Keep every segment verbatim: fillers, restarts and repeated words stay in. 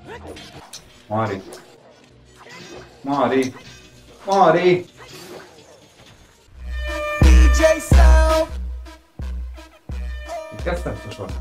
Muori. Muori. Muori. D J Sound. Che cazzo è questo suono?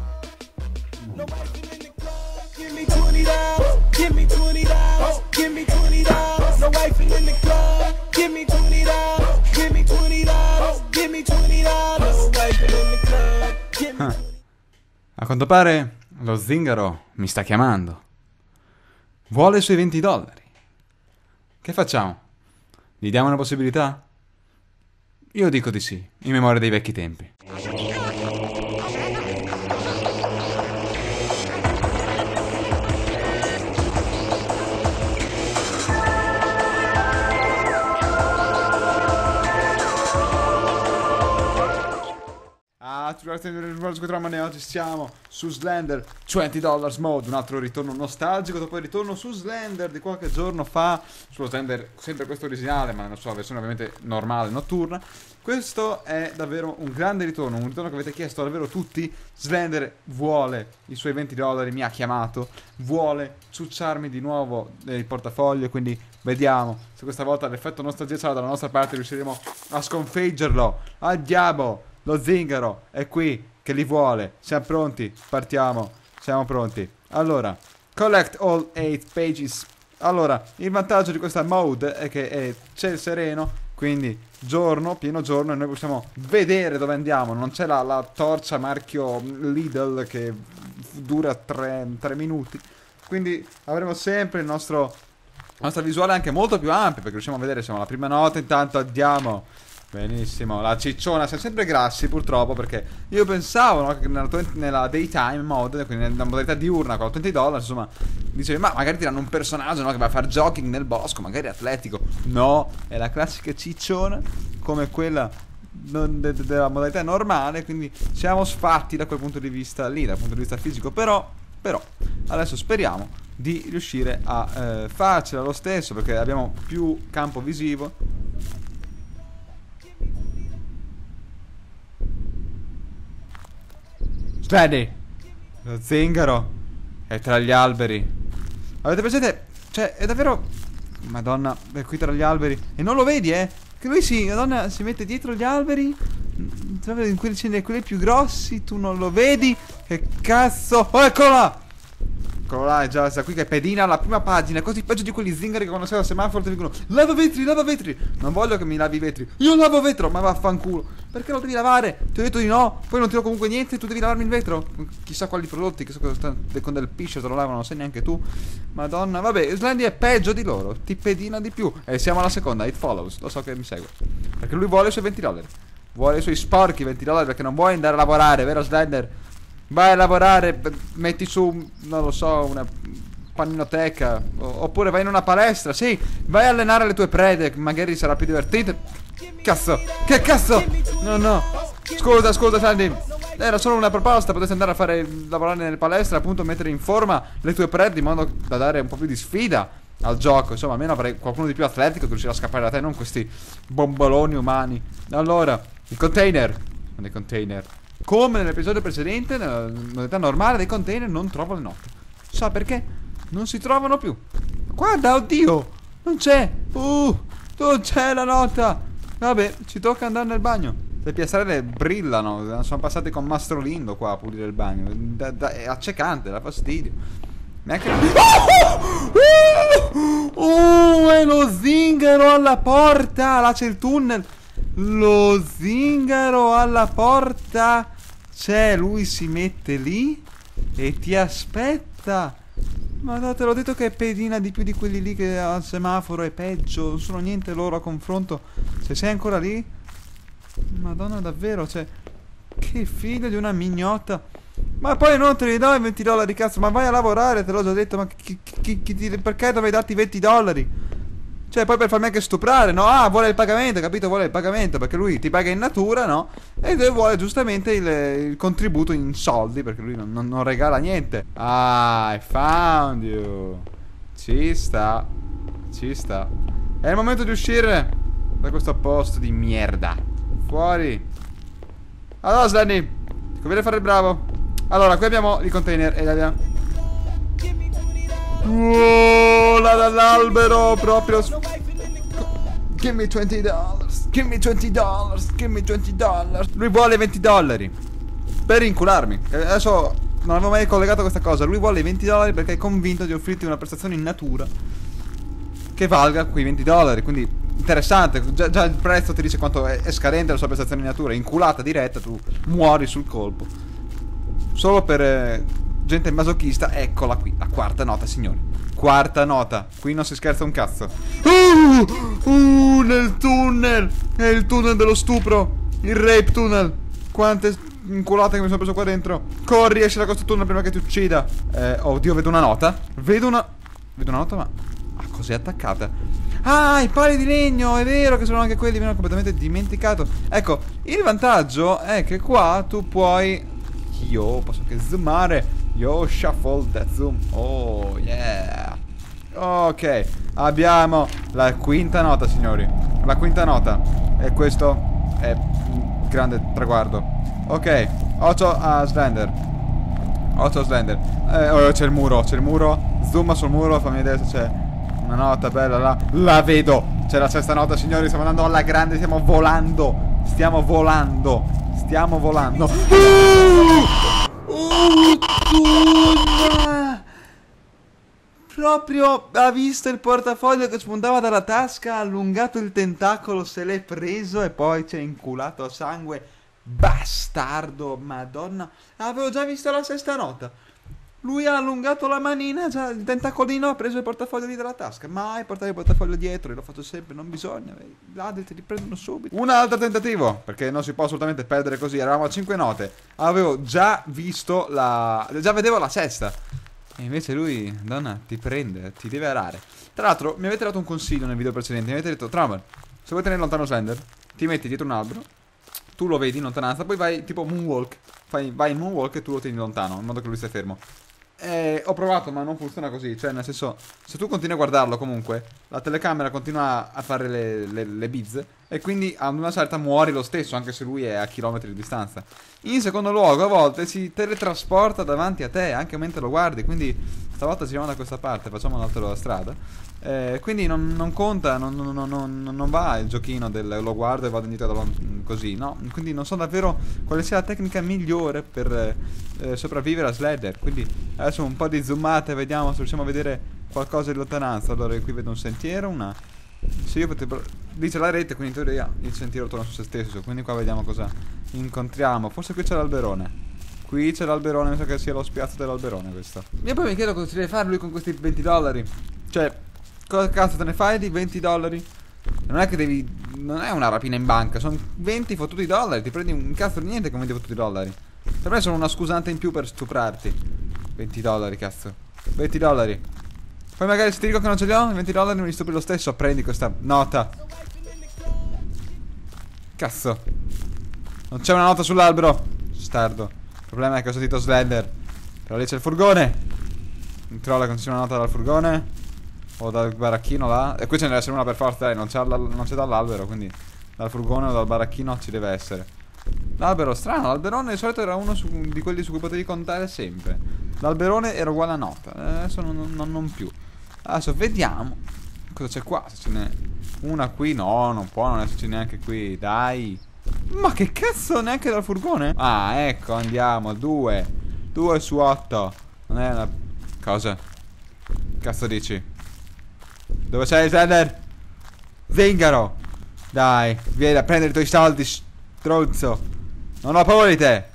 Give me twenty dollars. Give me twenty dollars. Give me twenty dollars. No wife in the club. Give me twenty dollars. Give me twenty dollars. Give me twenty dollars. No wife in the club. Give me Ah. A quanto pare lo zingaro mi sta chiamando. Vuole i suoi venti dollari. Che facciamo? Gli diamo una possibilità? Io dico di sì, in memoria dei vecchi tempi. Ah, oggi siamo su Slender venti dollars mode, un altro ritorno nostalgico dopo il ritorno su Slender di qualche giorno fa, sullo Slender sempre questo originale, ma nella sua versione ovviamente normale, notturna. Questo è davvero un grande ritorno, un ritorno che avete chiesto davvero tutti. Slender vuole i suoi venti dollari, mi ha chiamato, vuole ciucciarmi di nuovo il portafoglio, quindi vediamo se questa volta l'effetto nostalgia sarà dalla nostra parte, riusciremo a sconfiggerlo. Andiamo! Lo zingaro è qui che li vuole. Siamo pronti? Partiamo. Siamo pronti. Allora, collect all eight pages. Allora, il vantaggio di questa mode è che è ciel sereno, quindi giorno, pieno giorno, e noi possiamo vedere dove andiamo. Non c'è la, la torcia marchio Lidl che dura tre minuti. Quindi avremo sempre il nostro, la nostra visuale anche molto più ampia, perché riusciamo a vedere, siamo alla prima notte. Intanto andiamo. Benissimo, la cicciona, siamo sempre grassi purtroppo, perché io pensavo, no, che nella, nella daytime mode, quindi nella modalità diurna con venti dollari, insomma, dicevi, ma magari ti danno un personaggio, no, che va a fare jogging nel bosco, magari atletico. No, è la classica cicciona, come quella non de de della modalità normale, quindi siamo sfatti da quel punto di vista lì, dal punto di vista fisico, però, però, adesso speriamo di riuscire a eh, farcela lo stesso, perché abbiamo più campo visivo. Steady! Lo zingaro è tra gli alberi. Avete presente? Cioè, è davvero... Madonna, è qui tra gli alberi. E non lo vedi, eh? Che lui si... Madonna, si mette dietro gli alberi. In quelli, in quelli più grossi. Tu non lo vedi? Che cazzo... Oh, eccolo là! Eccolo là, è già questa qui che pedina alla prima pagina. Così peggio di quegli zingari che quando sei al semaforo ti dicono: lava vetri, lava vetri. Non voglio che mi lavi i vetri. Io lavo vetro, ma vaffanculo. Perché lo devi lavare? Ti ho detto di no. Poi non ti do comunque niente. Tu devi lavarmi il vetro. Chissà quali prodotti, chissà cosa sta, con del piscio te lo lavano, non sai neanche tu. Madonna, vabbè, Slendy è peggio di loro. Ti pedina di più. E siamo alla seconda, it follows. Lo so che mi segue. Perché lui vuole i suoi venti dollari. Vuole i suoi sporchi venti dollari, perché non vuoi andare a lavorare, vero Slender? Vai a lavorare, metti su, non lo so, una paninoteca, oppure vai in una palestra, sì, vai a allenare le tue prede, magari sarà più divertente. Cazzo, che cazzo? No, no, scusa, scusa Sandy, era solo una proposta, potresti andare a fare, lavorare nelle palestre, appunto mettere in forma le tue prede in modo da dare un po' più di sfida al gioco, insomma, almeno avrei qualcuno di più atletico che riuscirà a scappare da te, non questi bomboloni umani. Allora, il container, non il container. Come nell'episodio precedente, nella modalità normale dei container non trovo le note. Sa perché? Non si trovano più. Guarda, oddio, non c'è. Uh, non c'è la nota. Vabbè, ci tocca andare nel bagno. Le piastrelle brillano. Sono passate con Mastro Lindo qua a pulire il bagno. Da, da, è accecante, dà fastidio. Neanche... Oh, oh, oh, è lo zingaro alla porta. Là c'è il tunnel. Lo zingaro alla porta. C'è, lui si mette lì e ti aspetta. Ma no, te l'ho detto che è pedina di più di quelli lì che al semaforo è peggio. Non sono niente loro a confronto. Se sei ancora lì, Madonna, davvero, cioè, che figlio di una mignotta. Ma poi non te li do i venti dollari, cazzo. Ma vai a lavorare, te l'ho già detto. Ma chi, chi, chi, chi, perché dovrei darti venti dollari? Cioè, poi per farmi anche stuprare, no? Ah, vuole il pagamento, capito? Vuole il pagamento, perché lui ti paga in natura, no? E vuole giustamente il, il contributo in soldi, perché lui non, non, non regala niente. Ah, I found you. Ci sta. Ci sta. È il momento di uscire da questo posto di merda. Fuori. Allora, Slendy, ti conviene fare il bravo. Allora, qui abbiamo i container e li abbiamo... Vola dall'albero proprio. Give me twenty dollars. Give me twenty dollars. Give me twenty dollars. Lui vuole venti dollari per incularmi. Adesso non avevo mai collegato questa cosa. Lui vuole i venti dollari perché è convinto di offrirti una prestazione in natura che valga quei venti dollari. Quindi interessante. Già, già il prezzo ti dice quanto è, è scadente la sua prestazione in natura. Inculata diretta, tu muori sul colpo. Solo per eh, gente masochista. Eccola qui, la quarta nota, signori. Quarta nota. Qui non si scherza un cazzo. Uh, uh, nel tunnel. È il tunnel dello stupro. Il rape tunnel. Quante inculate che mi sono preso qua dentro. Corri, esci da questo tunnel prima che ti uccida. Eh, oddio, vedo una nota. Vedo una... Vedo una nota, ma... Ah, cos'è attaccata? Ah, i pali di legno. È vero che sono anche quelli. Mi ero completamente dimenticato. Ecco, il vantaggio è che qua tu puoi... Io posso anche zoomare. Yo, shuffle that zoom. Oh, yeah. Ok, abbiamo la quinta nota, signori. La quinta nota. E questo è un grande traguardo. Ok, occhio a Slender. Occhio a Slender. Eh, oh, c'è il muro, c'è il muro. Zooma sul muro, fammi vedere se c'è una nota bella là. La vedo. C'è la sesta nota, signori. Stiamo andando alla grande, stiamo volando. Stiamo volando. Stiamo volando. Uh! Uh, proprio ha visto il portafoglio che spuntava dalla tasca, ha allungato il tentacolo, se l'è preso e poi c'è inculato a sangue. Bastardo, madonna. Avevo già visto la sesta nota. Lui ha allungato la manina, già il tentacolino, ha preso il portafoglio lì dalla tasca. Mai portare il portafoglio dietro, io l'ho fatto sempre, non bisogna. I ladri ti riprendono subito. Un altro tentativo, perché non si può assolutamente perdere così. Eravamo a cinque note. Avevo già visto la... Già vedevo la sesta. E invece lui, donna, ti prende, ti deve arare. Tra l'altro, mi avete dato un consiglio nel video precedente. Mi avete detto, Trummer, se vuoi tenere lontano Slender, ti metti dietro un albero, tu lo vedi in lontananza, poi vai tipo moonwalk. Fai, vai in moonwalk e tu lo tieni lontano, in modo che lui stia fermo. Eh, ho provato ma non funziona così. Cioè nel senso, se tu continui a guardarlo comunque, la telecamera continua a fare le, le, le bizze, e quindi ad una certa muori lo stesso, anche se lui è a chilometri di distanza. In secondo luogo, a volte si teletrasporta davanti a te anche mentre lo guardi. Quindi stavolta giriamo da questa parte, facciamo un'altra strada. eh, Quindi non, non conta, non, non, non, non va il giochino del lo guardo e vado indietro da così, no? Quindi non so davvero quale sia la tecnica migliore per eh, sopravvivere a Slender. Quindi adesso un po' di zoomate, vediamo se riusciamo a vedere qualcosa di lontananza. Allora qui vedo un sentiero, una... Se io potevo... Dice la rete, quindi in teoria il sentiero torna su se stesso. Quindi qua vediamo cosa incontriamo. Forse qui c'è l'alberone. Qui c'è l'alberone, mi sa che sia lo spiazzo dell'alberone questo. E poi mi chiedo cosa ci deve fare lui con questi venti dollari. Cioè, cosa cazzo te ne fai di venti dollari? Non è che devi... Non è una rapina in banca, sono venti fottuti dollari. Ti prendi un cazzo di niente con venti fottuti dollari. Per me sono una scusante in più per stuprarti. venti dollari, cazzo. venti dollari. Poi magari se ti dico che non ce li ho, venti dollari mi stupri lo stesso. Prendi questa nota. Cazzo. Non c'è una nota sull'albero. Stardo. Il problema è che ho sentito Slender. Però lì c'è il furgone. Controlla che non c'è una nota dal furgone o dal baracchino là. E qui ce ne deve essere una per forza, dai. Non c'è dall'albero, quindi dal furgone o dal baracchino ci deve essere. L'albero strano, l'alberone di solito era uno su, di quelli su cui potevi contare sempre. L'alberone era uguale a nota. Adesso non, non, non più. Adesso vediamo cosa c'è qua. Se ce n'è una qui. No, non può non esserci neanche qui. Dai. Ma che cazzo, neanche dal furgone? Ah, ecco, andiamo. Due. Due su otto. Non è una... Cosa? Cazzo dici? Dove sei, Slender? Zingaro. Dai, vieni a prendere i tuoi soldi, stronzo. Non ho paura di te.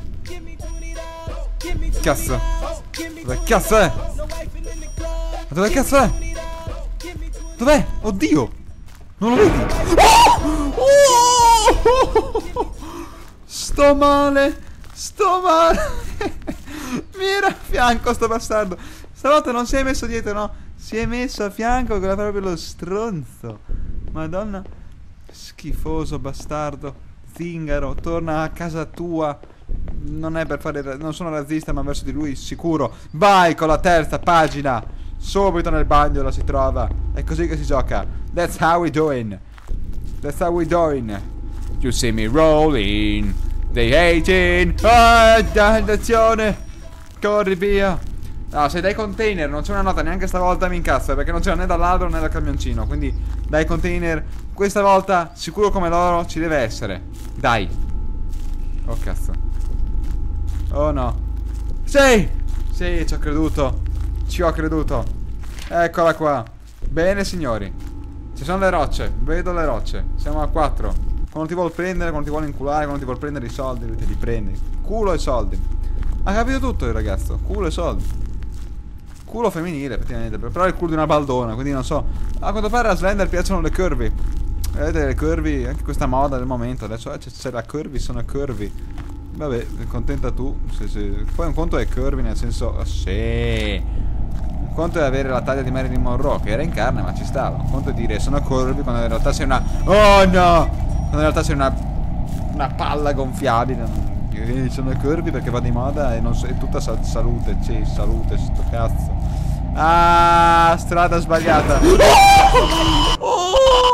Cazzo. Dove cazzo è? Ma dove cazzo è? Dov'è? Oddio. Non lo vedi? Oh! Oh! Sto male. Sto male. Mi era a fianco sto bastardo. Stavolta non si è messo dietro, no? Si è messo a fianco, che era proprio lo stronzo. Madonna. Schifoso bastardo. Zingaro, torna a casa tua. Non è per fare... Non sono razzista, ma verso di lui sicuro. Vai con la terza pagina. Subito nel bagno la si trova. È così che si gioca. That's how we doing. That's how we doing. You see me rolling. They hating. Ah, dannazione. Corri via. No, se dai container non c'è una nota neanche stavolta mi incazzo, perché non c'era né dall'albero né dal camioncino. Quindi dai container, questa volta sicuro come loro ci deve essere. Dai. Oh cazzo. Oh no. Sì. Sì, ci ho creduto. Ci ho creduto. Eccola qua. Bene signori. Ci sono le rocce. Vedo le rocce. Siamo a quattro. Quando ti vuol prendere, quando ti vuole inculare, quando ti vuol prendere i soldi, lui te li prendi. Culo e soldi. Ha capito tutto il ragazzo. Culo e soldi. Culo femminile, effettivamente. Però è il culo di una baldona, quindi non so. A quanto pare a Slender piacciono le curvy. Vedete le curvy, anche questa moda del momento. Adesso eh, c'è la curvy, sono curvy. Vabbè, contenta tu. Se, se. Poi un conto è curvy nel senso. Oh, sì. Un conto è avere la taglia di Marilyn Monroe, che era in carne, ma ci stava. Un conto è dire sono curvy quando in realtà sei una. Oh no! Quando in realtà sei una. Una palla gonfiabile. Sono curvy perché va di moda e non so, è tutta sal salute. Sì, salute, sto cazzo. Ah, strada sbagliata. Oh!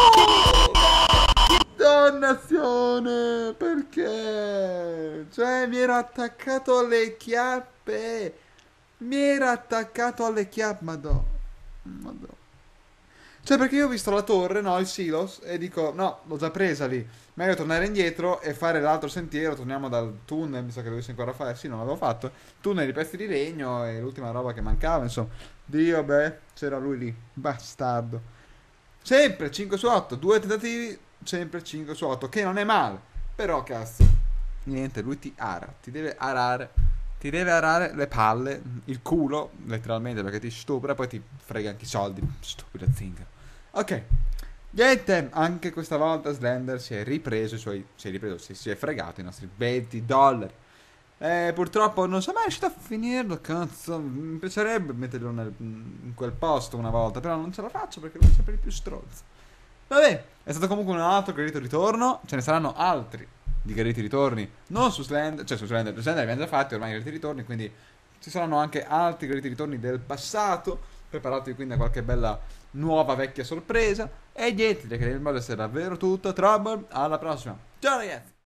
Dannazione! Perché? Cioè, mi ero attaccato alle chiappe. Mi era attaccato alle chiappe. Madò. Madò. Cioè, perché io ho visto la torre, no? Il silos. E dico, no, l'ho già presa lì. Meglio tornare indietro e fare l'altro sentiero. Torniamo dal tunnel. Mi sa che dovessi ancora fare. Sì, non l'avevo fatto. Tunnel di pezzi di legno. E l'ultima roba che mancava, insomma. Dio, beh, c'era lui lì. Bastardo. Sempre cinque su otto. Due tentativi. Sempre cinque su otto. Che non è male. Però, cazzo. Niente, lui ti ara. Ti deve arare. Ti deve arare le palle. Il culo. Letteralmente, perché ti stupra. E poi ti frega anche i soldi. Stupido zingaro. Ok. Niente, anche questa volta Slender si è ripreso i suoi. Si è ripreso, si, si è fregato i nostri venti dollari. Eh, purtroppo non sono mai riuscito a finirlo, cazzo. Mi piacerebbe metterlo nel, in quel posto una volta, però non ce la faccio perché non sempre più stronzo. Vabbè, è stato comunque un altro gradito ritorno. Ce ne saranno altri di graditi ritorni. Non su Slender, cioè su Slender, su Slender li abbiamo già fatti ormai i graditi ritorni, quindi ci saranno anche altri graditi ritorni del passato. Preparatevi quindi a qualche bella nuova vecchia sorpresa. E niente, direi che il modo è davvero tutto. Trouble, alla prossima. Ciao ragazzi!